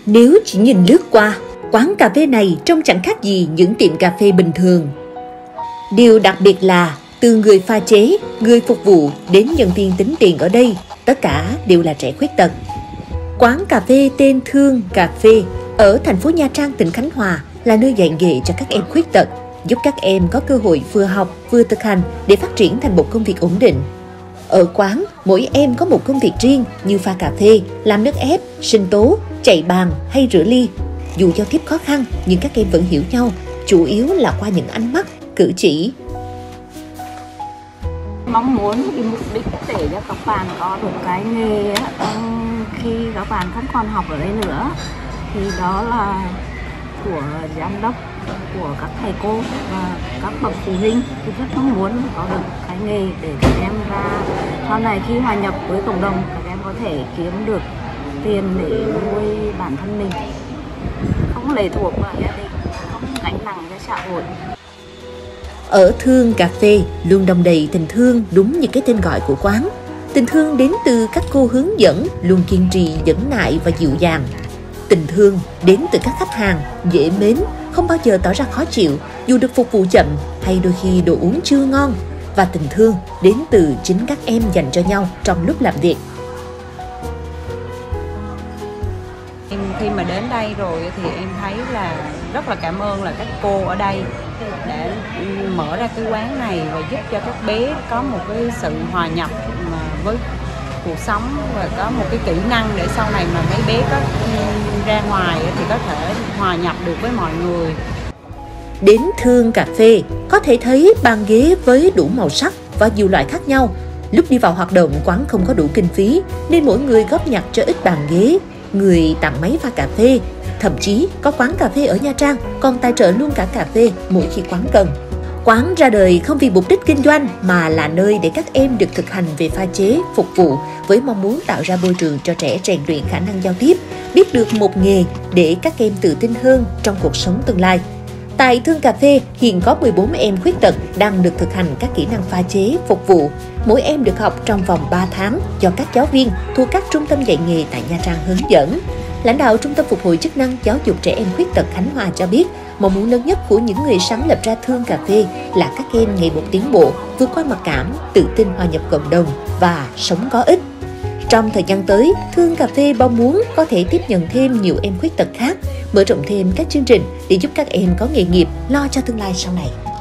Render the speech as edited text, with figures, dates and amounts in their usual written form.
Nếu chỉ nhìn lướt qua, quán cà phê này trông chẳng khác gì những tiệm cà phê bình thường. Điều đặc biệt là từ người pha chế, người phục vụ đến nhân viên tính tiền ở đây, tất cả đều là trẻ khuyết tật. Quán cà phê tên Thương Cà Phê ở thành phố Nha Trang, tỉnh Khánh Hòa là nơi dạy nghề cho các em khuyết tật, giúp các em có cơ hội vừa học vừa thực hành để phát triển thành một công việc ổn định. Ở quán, mỗi em có một công việc riêng như pha cà phê, làm nước ép, sinh tố, chạy bàn hay rửa ly. Dù giao tiếp khó khăn nhưng các em vẫn hiểu nhau, chủ yếu là qua những ánh mắt, cử chỉ. Mong muốn cái mục đích để cho các bạn có được cái nghề khi các bạn không còn học ở đây nữa thì đó là của giám đốc, của các thầy cô và các bậc phụ huynh thì rất mong muốn có được cái nghề để các em ra sau này khi hòa nhập với cộng đồng các em có thể kiếm được tiền để nuôi bản thân mình, không lệ thuộc vào gia đình, không gánh nặng cho xã hội. Ở Thương Cà Phê luôn đong đầy tình thương, đúng như cái tên gọi của quán. Tình thương đến từ các cô hướng dẫn luôn kiên trì, nhẫn nại và dịu dàng. Tình thương đến từ các khách hàng dễ mến, không bao giờ tỏ ra khó chịu dù được phục vụ chậm hay đôi khi đồ uống chưa ngon. Và tình thương đến từ chính các em dành cho nhau trong lúc làm việc. Khi mà đến đây rồi thì em thấy là rất là cảm ơn là các cô ở đây đã mở ra cái quán này và giúp cho các bé có một cái sự hòa nhập với cuộc sống và có một cái kỹ năng để sau này mà mấy bé có ra ngoài thì có thể hòa nhập được với mọi người. Đến Thương Cà Phê có thể thấy bàn ghế với đủ màu sắc và nhiều loại khác nhau. Lúc đi vào hoạt động, quán không có đủ kinh phí nên mỗi người góp nhặt cho ít bàn ghế, người tặng máy pha cà phê. Thậm chí có quán cà phê ở Nha Trang còn tài trợ luôn cả cà phê mỗi khi quán cần. Quán ra đời không vì mục đích kinh doanh mà là nơi để các em được thực hành về pha chế, phục vụ với mong muốn tạo ra môi trường cho trẻ rèn luyện khả năng giao tiếp, biết được một nghề để các em tự tin hơn trong cuộc sống tương lai. Tại Thương Cà Phê hiện có 14 em khuyết tật đang được thực hành các kỹ năng pha chế, phục vụ. Mỗi em được học trong vòng 3 tháng do các giáo viên thuộc các trung tâm dạy nghề tại Nha Trang hướng dẫn. Lãnh đạo Trung tâm Phục hồi chức năng giáo dục trẻ em khuyết tật Khánh Hòa cho biết, mong muốn lớn nhất của những người sáng lập ra Thương Cà Phê là các em ngày một tiến bộ, vượt qua mặc cảm, tự tin hòa nhập cộng đồng và sống có ích. Trong thời gian tới, Thương Cà Phê mong muốn có thể tiếp nhận thêm nhiều em khuyết tật khác, mở rộng thêm các chương trình để giúp các em có nghề nghiệp lo cho tương lai sau này.